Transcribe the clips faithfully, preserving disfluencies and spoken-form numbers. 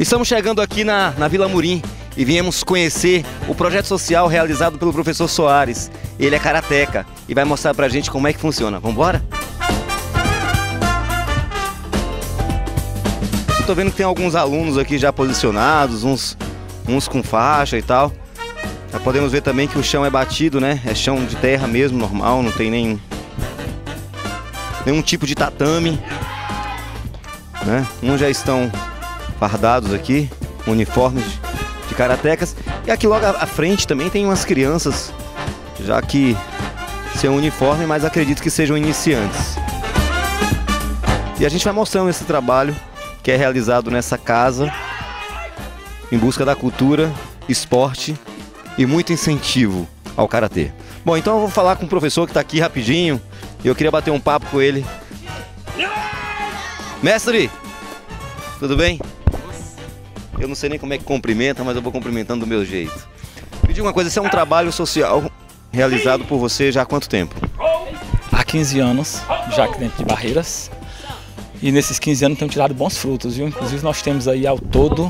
Estamos chegando aqui na, na Vila Amorim e viemos conhecer o projeto social realizado pelo professor Soares. Ele é karateca e vai mostrar pra gente como é que funciona. Vamos embora? Estou vendo que tem alguns alunos aqui já posicionados, uns, uns com faixa e tal. Já podemos ver também que o chão é batido, né? É chão de terra mesmo, normal, não tem nenhum, nenhum tipo de tatame, né? Uns já estão fardados aqui, uniformes de karatecas. E aqui logo à frente também tem umas crianças, já que sem uniforme, mas acredito que sejam iniciantes. E a gente vai mostrando esse trabalho que é realizado nessa casa em busca da cultura, esporte e muito incentivo ao karatê. Bom, então eu vou falar com o professor que está aqui rapidinho e eu queria bater um papo com ele. Mestre, tudo bem? Eu não sei nem como é que cumprimenta, mas eu vou cumprimentando do meu jeito. Me diga uma coisa, esse é um trabalho social realizado por você já há quanto tempo? Há quinze anos, já aqui dentro de Barreiras. E nesses quinze anos temos tirado bons frutos, viu? Inclusive nós temos aí ao todo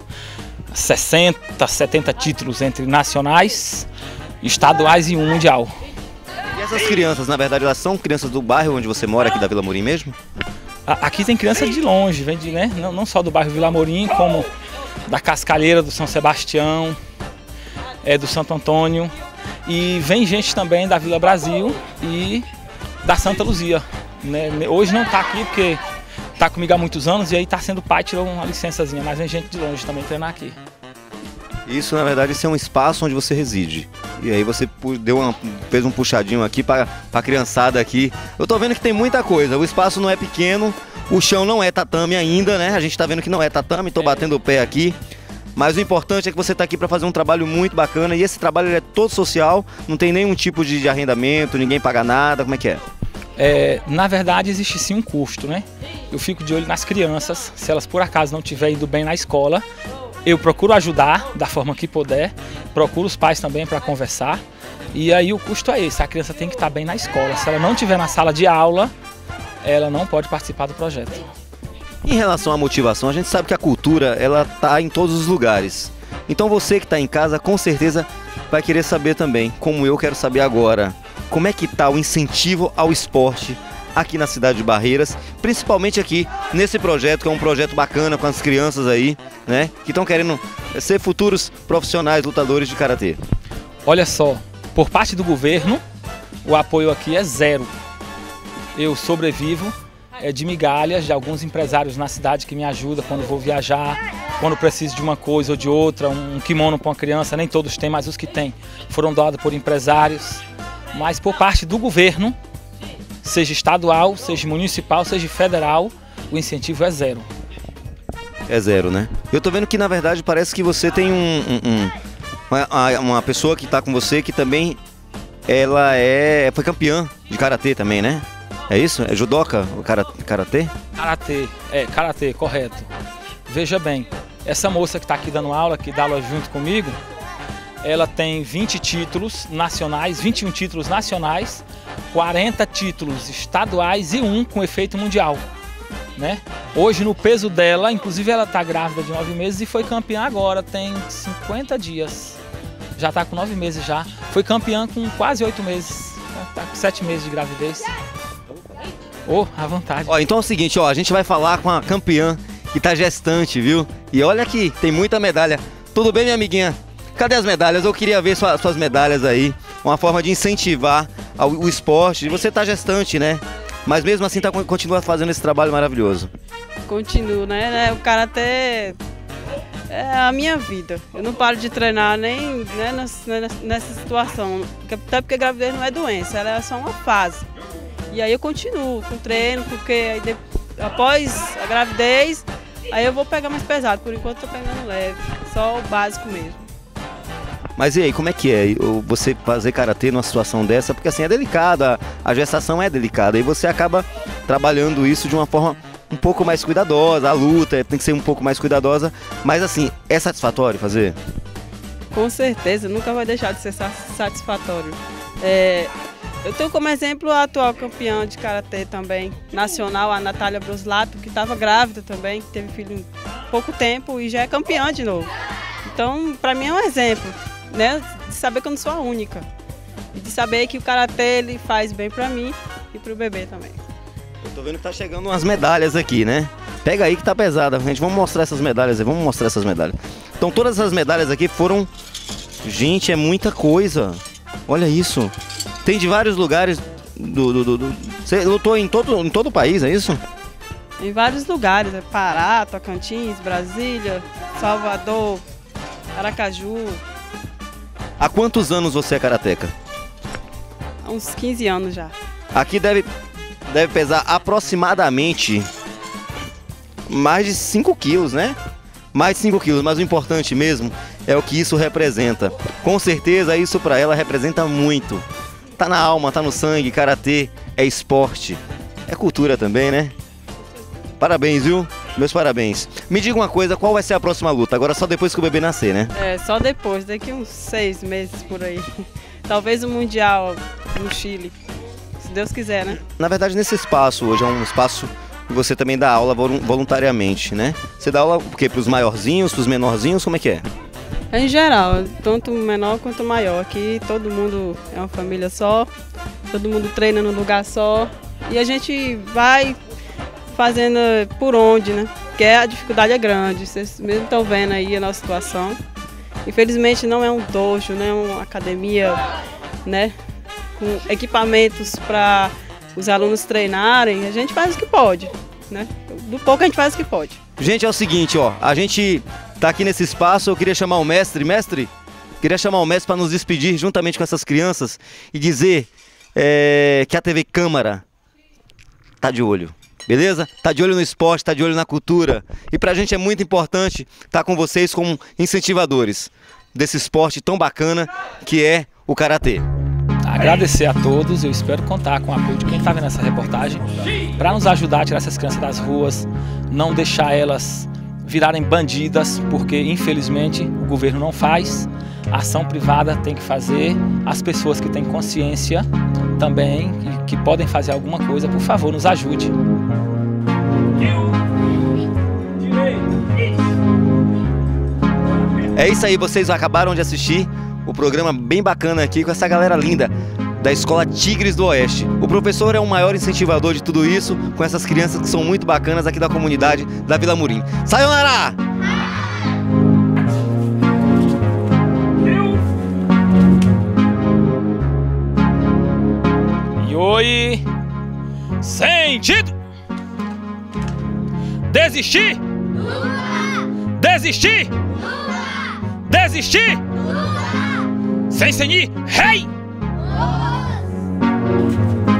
sessenta, setenta títulos entre nacionais, estaduais e um mundial. E essas crianças, na verdade, elas são crianças do bairro onde você mora, aqui da Vila Amorim mesmo? Aqui tem crianças de longe, vem de, né? não, não só do bairro Vila Amorim, como da Cascalheira, do São Sebastião, é, do Santo Antônio. E vem gente também da Vila Brasil e da Santa Luzia. Né? Hoje não está aqui porque está comigo há muitos anos e aí está sendo pai, tirou uma licençazinha, mas vem gente de longe também treinar aqui. Isso, na verdade, esse é um espaço onde você reside. E aí você deu uma, fez um puxadinho aqui para a criançada aqui. Eu tô vendo que tem muita coisa, o espaço não é pequeno, o chão não é tatame ainda, né? A gente tá vendo que não é tatame, tô batendo o pé aqui. Mas o importante é que você está aqui para fazer um trabalho muito bacana e esse trabalho é todo social, não tem nenhum tipo de, de arrendamento, ninguém paga nada, como é que é? É, na verdade existe sim um custo, né? Eu fico de olho nas crianças, se elas por acaso não estiverem indo bem na escola, eu procuro ajudar da forma que puder, procuro os pais também para conversar e aí o custo é esse, a criança tem que estar bem na escola, se ela não estiver na sala de aula, ela não pode participar do projeto. Em relação à motivação, a gente sabe que a cultura ela tá em todos os lugares, então você que está em casa com certeza vai querer saber também, como eu quero saber agora, como é que está o incentivo ao esporte aqui na cidade de Barreiras, principalmente aqui nesse projeto, que é um projeto bacana com as crianças aí, né, que estão querendo ser futuros profissionais lutadores de karatê. Olha só, por parte do governo, o apoio aqui é zero. Eu sobrevivo é, de migalhas de alguns empresários na cidade que me ajudam quando vou viajar, quando preciso de uma coisa ou de outra, um kimono para uma criança, nem todos têm, mas os que têm foram doados por empresários. Mas por parte do governo, seja estadual, seja municipal, seja federal, o incentivo é zero. É zero, né? Eu tô vendo que na verdade parece que você tem um, um, um uma, uma pessoa que tá com você que também ela é foi campeã de karatê também, né? É isso? É judoca o karatê? Karatê, é, karatê, correto. Veja bem, essa moça que está aqui dando aula, que dá aula junto comigo, ela tem vinte títulos nacionais, vinte e um títulos nacionais, quarenta títulos estaduais e um com efeito mundial, né? Hoje no peso dela, inclusive ela está grávida de nove meses e foi campeã agora, tem cinquenta dias, já está com nove meses já, foi campeã com quase oito meses, está com sete meses de gravidez. Oh, à vontade. Ó, então é o seguinte, ó, a gente vai falar com a campeã que está gestante, viu? E olha aqui, tem muita medalha. Tudo bem, minha amiguinha? Cadê as medalhas? Eu queria ver sua, suas medalhas aí. Uma forma de incentivar ao, o esporte. Você tá gestante, né? Mas mesmo assim tá, continua fazendo esse trabalho maravilhoso. Continuo, né? O karatê é a minha vida. Eu não paro de treinar nem né, nessa, nessa situação. Até porque a gravidez não é doença, ela é só uma fase. E aí eu continuo com o treino, porque aí depois, após a gravidez, aí eu vou pegar mais pesado. Por enquanto eu tô pegando leve, só o básico mesmo. Mas e aí, como é que é você fazer karatê numa situação dessa? Porque assim, é delicada, a gestação é delicada e você acaba trabalhando isso de uma forma um pouco mais cuidadosa, a luta tem que ser um pouco mais cuidadosa, mas assim, é satisfatório fazer? Com certeza, nunca vai deixar de ser satisfatório. É, eu tenho como exemplo a atual campeã de karatê também, nacional, a Natália Broslato, que estava grávida também, teve filho pouco tempo e já é campeã de novo. Então, para mim é um exemplo, né? De saber que eu não sou a única. E de saber que o karatê ele faz bem para mim e para o bebê também. Eu tô vendo que tá chegando umas medalhas aqui, né? Pega aí que tá pesada, gente. Vamos mostrar essas medalhas aí, vamos mostrar essas medalhas. Então todas essas medalhas aqui foram... Gente, é muita coisa. Olha isso. Tem de vários lugares do... do, do, do... Você lutou em todo, em todo o país, é isso? Em vários lugares, é Pará, Tocantins, Brasília, Salvador, Aracaju. Há quantos anos você é karateca? Há uns quinze anos já. Aqui deve, deve pesar aproximadamente mais de cinco quilos, né? Mais de cinco quilos, mas o importante mesmo é o que isso representa. Com certeza isso para ela representa muito. Tá na alma, tá no sangue, karatê é esporte, é cultura também, né? Parabéns, viu? Meus parabéns. Me diga uma coisa, qual vai ser a próxima luta? Agora só depois que o bebê nascer, né? É, só depois, daqui uns seis meses por aí. Talvez o Mundial no Chile, se Deus quiser, né? Na verdade, nesse espaço hoje é um espaço que você também dá aula voluntariamente, né? Você dá aula o quê? Para os maiorzinhos, para os menorzinhos, como é que é? Em geral, tanto menor quanto maior. Aqui todo mundo é uma família só, todo mundo treina num lugar só. E a gente vai fazendo por onde, né? Porque a dificuldade é grande, vocês mesmo estão vendo aí a nossa situação. Infelizmente não é um dojo, não é uma academia, né? Com equipamentos para os alunos treinarem, a gente faz o que pode, né? Do pouco a gente faz o que pode. Gente, é o seguinte, ó, a gente tá aqui nesse espaço, eu queria chamar o mestre, mestre, queria chamar o mestre para nos despedir juntamente com essas crianças e dizer é, que a T V Câmara tá de olho. Beleza? Tá de olho no esporte, tá de olho na cultura. E pra gente é muito importante estar com vocês como incentivadores desse esporte tão bacana que é o karatê. Agradecer a todos, eu espero contar com o apoio de quem está vendo essa reportagem para nos ajudar a tirar essas crianças das ruas, não deixar elas virarem bandidas, porque infelizmente o governo não faz, a ação privada tem que fazer, as pessoas que têm consciência também, que podem fazer alguma coisa, por favor, nos ajude. É isso aí, vocês acabaram de assistir o programa bem bacana aqui com essa galera linda da Escola Tigres do Oeste. O professor é o maior incentivador de tudo isso, com essas crianças que são muito bacanas aqui da comunidade da Vila Murim. Sayonara! Yoi! Sentido! Desistir! Desistir! Desistir! Sem senir, rei! Hey!